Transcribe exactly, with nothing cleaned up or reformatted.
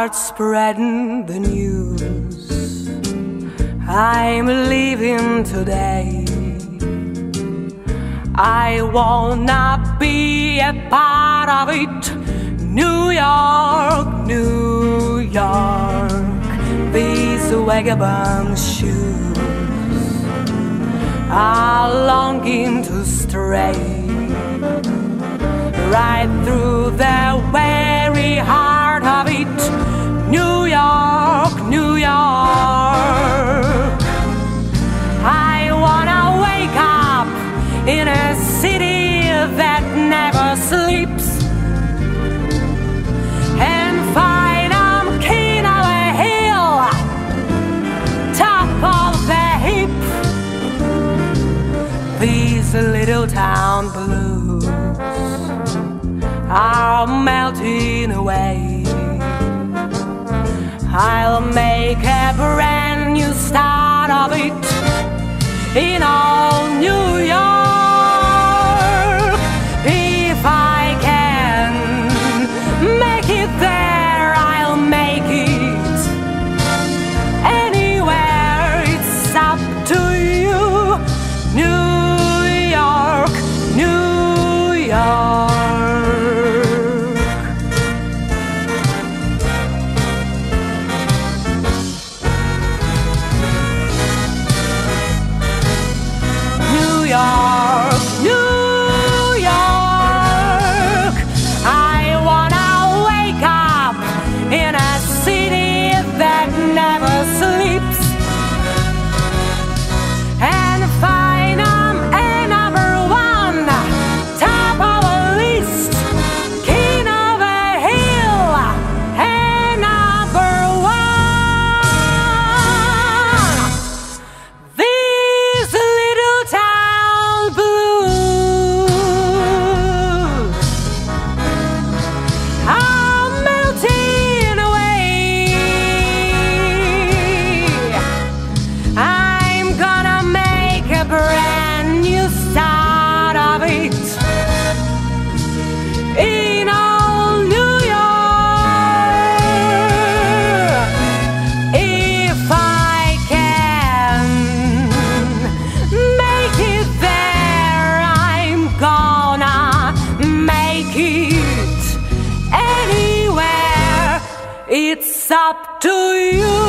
start spreading the news. I'm leaving today. I wanna be a part of it. New York, New York, these vagabond shoes are longing to stray right through the very heart of it. New York, New York, I wanna wake up in a city that never sleeps and find I'm king of a hill, top of the heap. These little town blues are melting away. I'll make a brand new start of it in all New York. If I can make it there, I'll make it anywhere. It's up to you. New York, New York. New York, New York, I wanna wake up in a city that never sleeps and find I'm a number one, top of a list, king of a hill, a number one. These little town blues are melting away. I'm gonna make a brand new start of it in all New York. If I can make it there, I'm gonna make it anywhere. It's up to you.